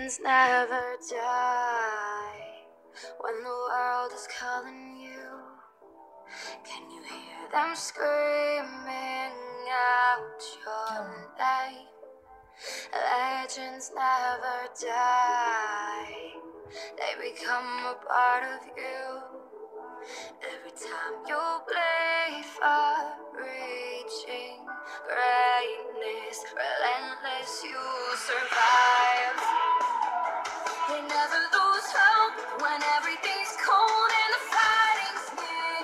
Legends never die. When the world is calling you, can you hear them screaming out your name? Legends never die. They become a part of you. Every time you bleed for reaching greatness, relentless, you survive. They never lose hope when everything's cold and the fighting's near.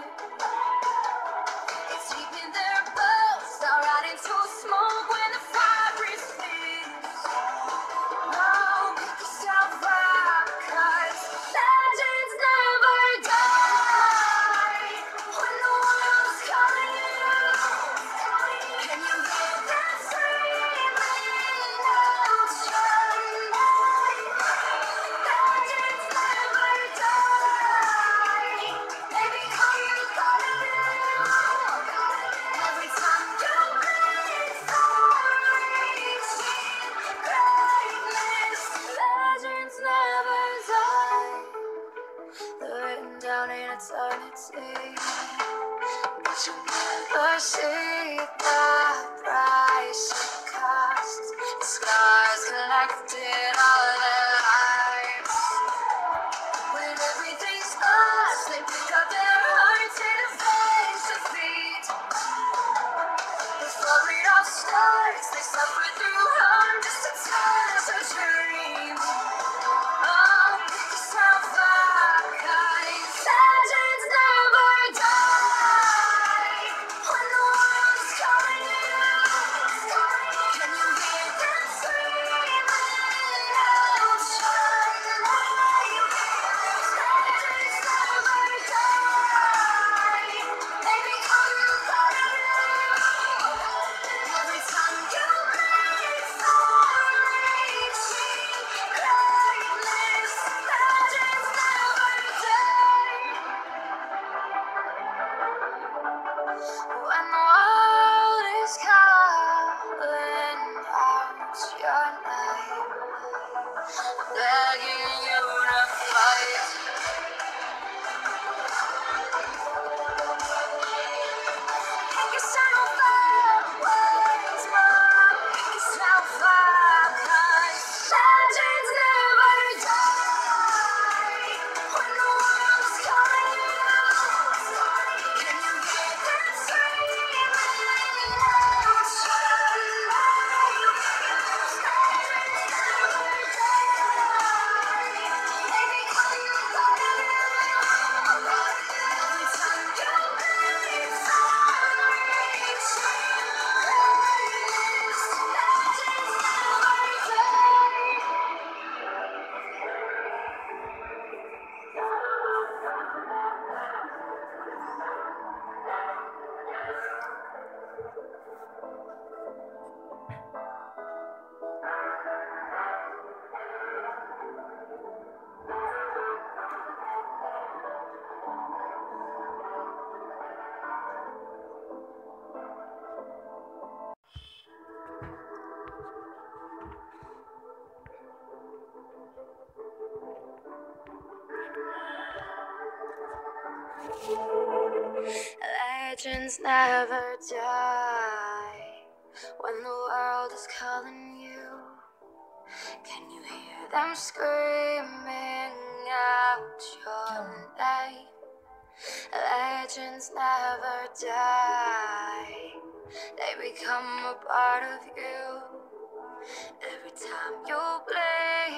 It's deep in their bones, they'll rot into smoke when the fire is fierce. Oh, pick yourself up, 'cause legends never die. When the world's calling you, can you hear them screaming out your name? Legends never die. They become the part of you. Every time you breathe for reaching greatness, legends never die. They're written down in eternity, but you never see the price it costs. The scars collected all their lives. When everything's lost, they pick up their hearts and face defeat. Before it all starts, they suffer through harm just to touch a dream. Oh, pick yourself up, 'cause legends never die. When the world's calling you, can you hear them screaming out your name? Legends never die. They become a part of you. Every time you breathe for reaching greatness, legends never die. When the world is calling out your name, begging you to fight. Pick yourself up once more. Pick yourself up, 'cause legends never die. When the world's calling you, can you hear them screaming out your name? Legends never die. They become a part of you. Every time you breathe for reaching greatness, legends never die. Legends never die. When the world is calling you, can you hear them screaming out your name? Legends never die. They become a part of you. Every time you bleed